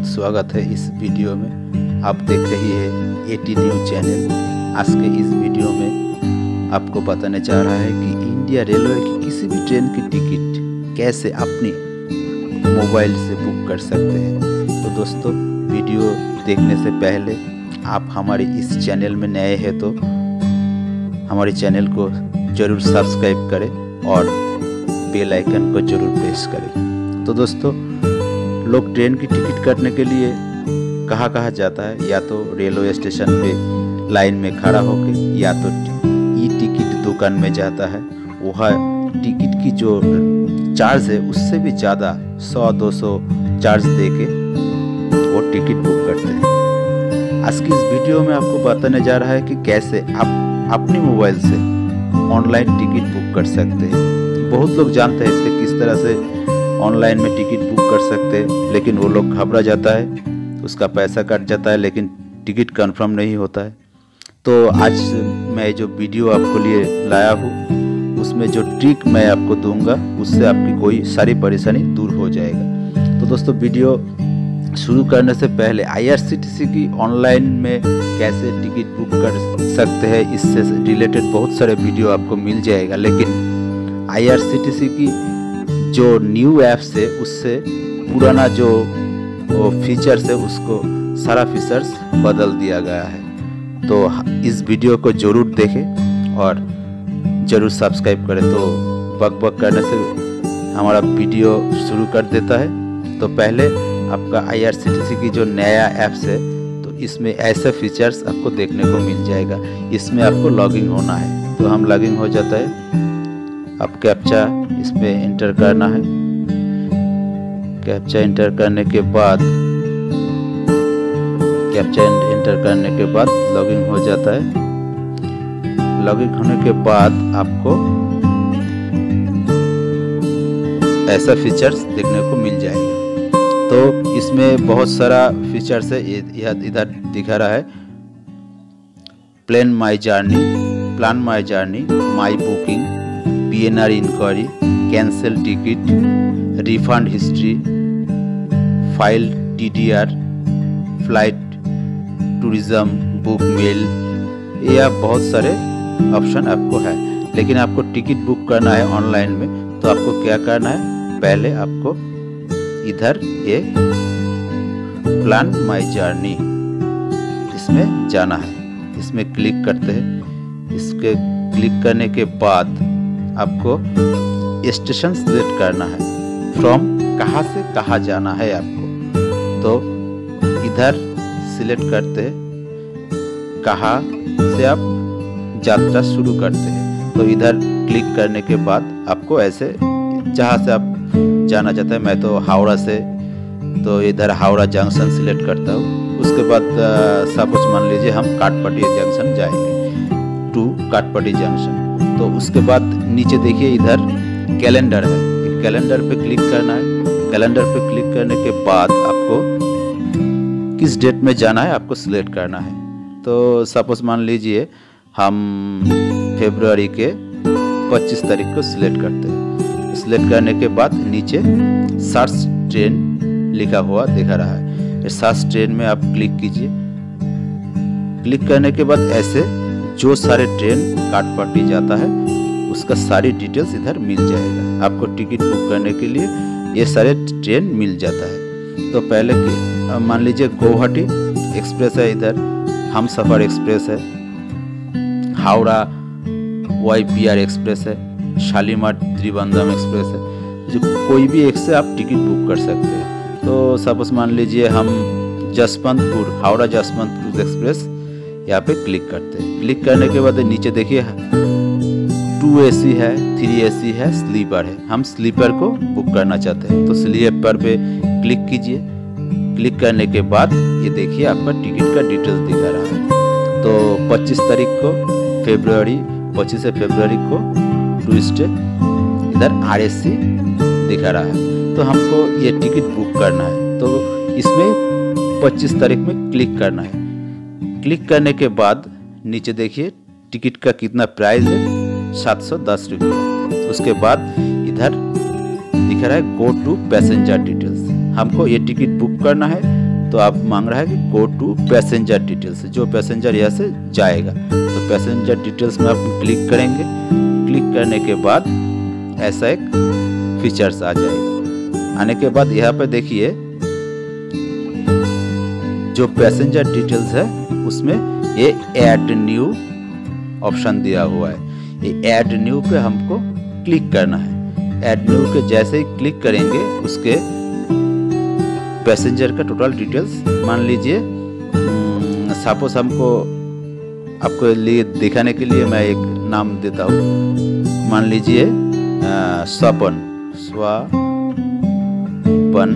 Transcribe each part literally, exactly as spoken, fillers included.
बहुत स्वागत है इस वीडियो में। आप देख रही है एटी न्यूज़ चैनल। आज के इस वीडियो में आपको बताने जा रहा है कि इंडिया रेलवे की किसी भी ट्रेन की टिकट कैसे अपनी मोबाइल से बुक कर सकते हैं। तो दोस्तों, वीडियो देखने से पहले आप हमारे इस चैनल में नए हैं तो हमारे चैनल को ज़रूर सब्सक्राइब करें और बेल आइकन को ज़रूर प्रेस करें। तो दोस्तों, लोग ट्रेन की टिकट काटने के लिए कहाँ कहाँ जाता है, या तो रेलवे स्टेशन पे लाइन में खड़ा होकर, या तो ई टिकट दुकान में जाता है। वह टिकट की जो चार्ज है उससे भी ज़्यादा सौ दो सौ चार्ज दे के वो टिकट बुक करते हैं। आज की इस वीडियो में आपको बताने जा रहा है कि कैसे आप अपनी मोबाइल से ऑनलाइन टिकट बुक कर सकते हैं। बहुत लोग जानते हैं कि किस तरह से ऑनलाइन में टिकट बुक कर सकते हैं, लेकिन वो लोग घबरा जाता है, उसका पैसा कट जाता है, लेकिन टिकट कंफर्म नहीं होता है। तो आज मैं जो वीडियो आपको लिए लाया हूँ उसमें जो ट्रिक मैं आपको दूंगा उससे आपकी कोई सारी परेशानी दूर हो जाएगा। तो दोस्तों, वीडियो शुरू करने से पहले I R C T C की ऑनलाइन में कैसे टिकट बुक कर सकते हैं, इससे रिलेटेड बहुत सारे वीडियो आपको मिल जाएगा। लेकिन I R C T C की जो न्यू ऐप्स है उससे पुराना जो फीचर्स है उसको सारा फीचर्स बदल दिया गया है। तो इस वीडियो को ज़रूर देखें और ज़रूर सब्सक्राइब करें। तो बक बक करने से हमारा वीडियो शुरू कर देता है। तो पहले आपका I R C T C की जो नया ऐप्स है तो इसमें ऐसे फीचर्स आपको देखने को मिल जाएगा। इसमें आपको लॉगिन होना है, तो हम लॉगिन हो जाता है। आप कैप्चा इसमें एंटर करना है। कैप्चा एंटर करने के बाद कैप्चा एंटर करने के बाद लॉगिन हो जाता है। लॉगिन होने के बाद आपको ऐसा फीचर्स देखने को मिल जाएगा। तो इसमें बहुत सारा फीचर्स है। इधर दिखा रहा है plan my journey, plan my journey, my booking, P N R enquiry, cancel ticket, refund history, file T D R, flight, tourism, book mail, ये आप बहुत सारे ऑप्शन आपको है। लेकिन आपको टिकट बुक करना है ऑनलाइन में, तो आपको क्या करना है, पहले आपको इधर ये प्लान माई जर्नी इसमें जाना है। इसमें क्लिक करते हैं। इसके क्लिक करने के बाद आपको स्टेशन सिलेक्ट करना है। फ्रॉम कहाँ से कहाँ जाना है आपको, तो इधर सिलेक्ट करते हैं कहाँ से आप यात्रा शुरू करते हैं। तो इधर क्लिक करने के बाद आपको ऐसे जहाँ से आप जाना चाहते हैं, मैं तो हावड़ा से, तो इधर हावड़ा जंक्शन सिलेक्ट करता हूँ। उसके बाद सपोज मान लीजिए हम काटपटिया जंक्शन जाएंगे, टू काटपटिया जंक्शन। तो उसके बाद नीचे देखिए इधर कैलेंडर है, कैलेंडर पे क्लिक करना है। कैलेंडर पे क्लिक करने के बाद आपको किस डेट में जाना है आपको सिलेक्ट करना है। तो सपोज मान लीजिए हम फरवरी के पच्चीस तारीख को सिलेक्ट करते हैं। सिलेक्ट करने के बाद नीचे सर्च ट्रेन लिखा हुआ दिखा रहा है। सर्च ट्रेन में आप क्लिक कीजिए। क्लिक करने के बाद ऐसे जो सारे ट्रेन काटपट्टी जाता है उसका सारी डिटेल्स इधर मिल जाएगा। आपको टिकट बुक करने के लिए ये सारे ट्रेन मिल जाता है। तो पहले मान लीजिए गुवाहाटी एक्सप्रेस है, इधर हम सफ़र एक्सप्रेस है, Howrah Y P R express है, शालीमार त्रिवेंद्रम एक्सप्रेस है। जो कोई भी एक से आप टिकट बुक कर सकते हैं। तो सपोज मान लीजिए हम जसवंतपुर, हावड़ा जसवंतपुर एक्सप्रेस यहाँ पे क्लिक करते हैं। क्लिक करने के बाद नीचे देखिए टू ए सी है, थ्री ए सी है, स्लीपर है। हम स्लीपर को बुक करना चाहते हैं, तो स्लीपर पे क्लिक कीजिए। क्लिक करने के बाद ये देखिए आपका टिकट का डिटेल्स दिखा रहा है। तो पच्चीस तारीख को फरवरी पच्चीस फरवरी को ट्यूसडे इधर आर एस सी दिखा रहा है। तो हमको ये टिकट बुक करना है, तो इसमें पच्चीस तारीख में क्लिक करना है। क्लिक करने के बाद नीचे देखिए टिकट का कितना प्राइस है, सात सौ दस रुपये। उसके बाद इधर दिख रहा है गो टू पैसेंजर डिटेल्स। हमको ये टिकट बुक करना है तो आप मांग रहा है कि गो टू पैसेंजर डिटेल्स, जो पैसेंजर यहाँ से जाएगा। तो पैसेंजर डिटेल्स में आप क्लिक करेंगे। क्लिक करने के बाद ऐसा एक फीचर्स आ जाएगा। आने के बाद यहाँ पे देखिए जो पैसेंजर डिटेल्स है उसमें ये ऐड न्यू ऑप्शन दिया हुआ है। ये ऐड न्यू पे हमको क्लिक करना है। ऐड न्यू के जैसे ही क्लिक करेंगे उसके पैसेंजर का टोटल डिटेल्स मान लीजिए, सपोज हमको आपको लिए दिखाने के लिए मैं एक नाम देता हूँ। मान लीजिए Swapan Swapan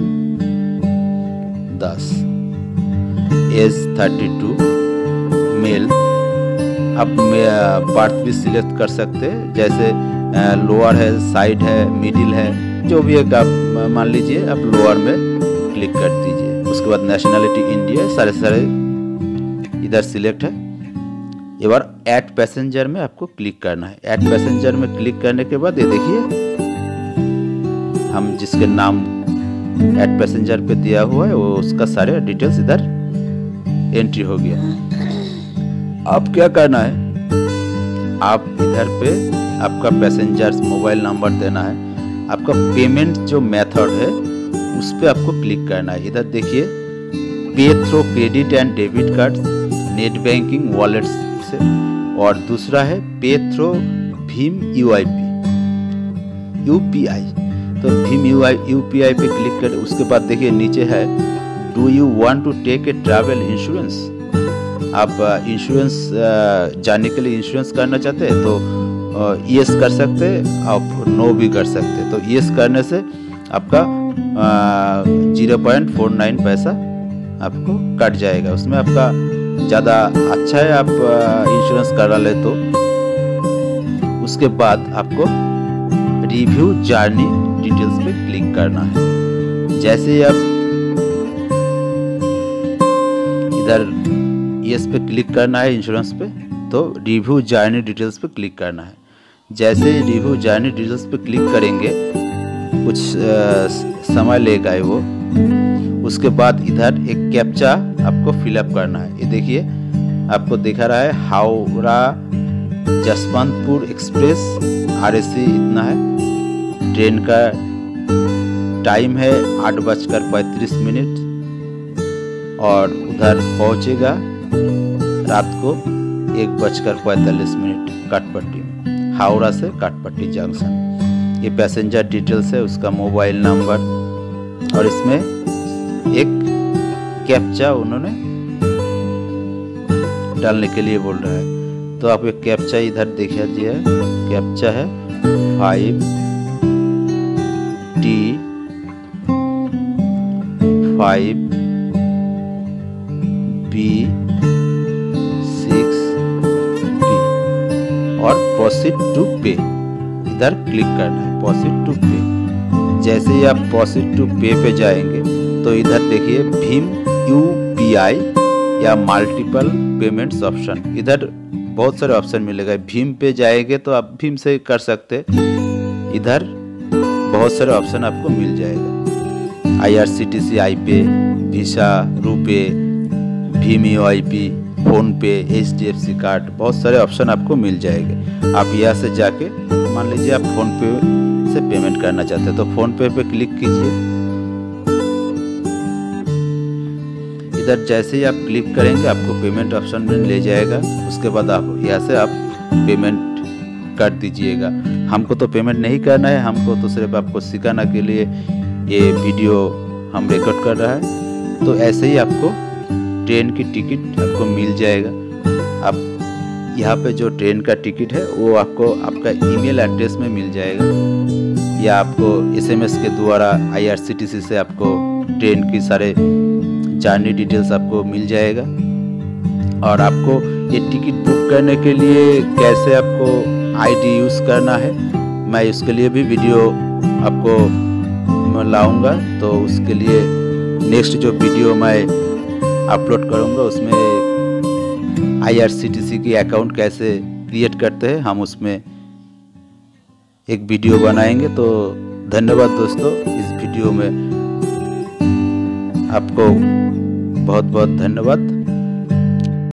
Das, age thirty two, male. आप पार्ट भी सिलेक्ट कर सकते हैं, जैसे लोअर है, साइड है, मिडिल है, जो भी एक आप मान लीजिए आप लोअर में क्लिक कर दीजिए। उसके बाद नेशनलिटी इंडिया, सारे सारे इधर सिलेक्ट है। एक बार ऐड पैसेंजर में आपको क्लिक करना है। ऐड पैसेंजर में क्लिक करने के बाद ये देखिए हम जिसके नाम ऐड पैसेंजर पे दिया हुआ है वो उसका सारे डिटेल्स इधर एंट्री हो गया। अब क्या करना है, आप इधर पे आपका पैसेंजर मोबाइल नंबर देना है। आपका पेमेंट जो मेथड है उस पर आपको क्लिक करना है। इधर देखिए pay through credit and debit card, net banking, wallet से, और दूसरा है पे थ्रू भीम यूआईपी यूपीआई। तो भीम यूपीआई पे क्लिक कर, उसके बाद देखिए नीचे है do you want to take a travel insurance. आप इंश्योरेंस जाने के लिए इंश्योरेंस करना चाहते हैं तो यस कर सकते हैं, आप नो भी कर सकते हैं। तो यस करने से आपका जीरो पॉइंट फोर नाइन पैसा आपको कट जाएगा। उसमें आपका ज़्यादा अच्छा है आप इंश्योरेंस करा ले तो। उसके बाद आपको रिव्यू जर्नी डिटेल्स पे क्लिक करना है। जैसे ही आप इधर यस पे क्लिक करना है इंश्योरेंस पे, तो रिव्यू जर्नी डिटेल्स पे क्लिक करना है। जैसे ही रिव्यू जर्नी डिटेल्स पे क्लिक करेंगे कुछ आ, समय लेगा है वो। उसके बाद इधर एक कैप्चा आपको फिलअप करना है। ये देखिए आपको दिखा रहा है हावड़ा जसवंतपुर एक्सप्रेस, आरएसी इतना है। ट्रेन का टाइम है आठ बजकर पैंतीस मिनट और उधर पहुंचेगा रात को एक बजकर पैंतालीस मिनट काटपट्टी में, हावड़ा से काटपट्टी जंक्शन। ये पैसेंजर डिटेल्स है, उसका मोबाइल नंबर, और इसमें एक कैप्चा उन्होंने डालने के लिए बोल रहा है। तो आप एक कैप्चा इधर देखिए दिया है, कैप्चा है five T five B six D और प्रोसीड टू पे, इधर क्लिक करना है प्रोसीड टू पे। जैसे ही आप प्रोसीड टू पे पे जाएंगे तो इधर देखिए भीम यूपीआई या मल्टीपल पेमेंट्स ऑप्शन, इधर बहुत सारे ऑप्शन मिलेगा। भीम पे जाएंगे तो आप भीम से कर सकते, इधर बहुत सारे ऑप्शन आपको मिल जाएगा। IRCTC iPay, Visa, RuPay, भीम UIP, PhonePe, HDFC card, बहुत सारे ऑप्शन आपको मिल जाएंगे। आप यहाँ से जाके मान लीजिए आप फोन पे से पेमेंट करना चाहते हैं तो फोन पे पे क्लिक कीजिए। इधर जैसे ही आप क्लिक करेंगे आपको पेमेंट ऑप्शन में ले जाएगा। उसके बाद आप यहाँ से आप पेमेंट कर दीजिएगा। हमको तो पेमेंट नहीं करना है, हमको तो सिर्फ आपको सिखाने के लिए ये वीडियो हम रिकॉर्ड कर रहा है। तो ऐसे ही आपको ट्रेन की टिकट आपको मिल जाएगा। आप यहाँ पे जो ट्रेन का टिकट है वो आपको आपका ईमेल एड्रेस में मिल जाएगा, या आपको एसएमएस के द्वारा आईआरसीटीसी से आपको ट्रेन की सारे जर्नी डिटेल्स आपको मिल जाएगा। और आपको ये टिकट बुक करने के लिए कैसे आपको आईडी यूज़ करना है, मैं उसके लिए भी वीडियो आपको लाऊंगा। तो उसके लिए नेक्स्ट जो वीडियो मैं अपलोड करूंगा उसमें आईआरसीटीसी की अकाउंट कैसे क्रिएट करते हैं हम उसमें एक वीडियो बनाएंगे। तो धन्यवाद दोस्तों, इस वीडियो में आपको बहुत बहुत धन्यवाद।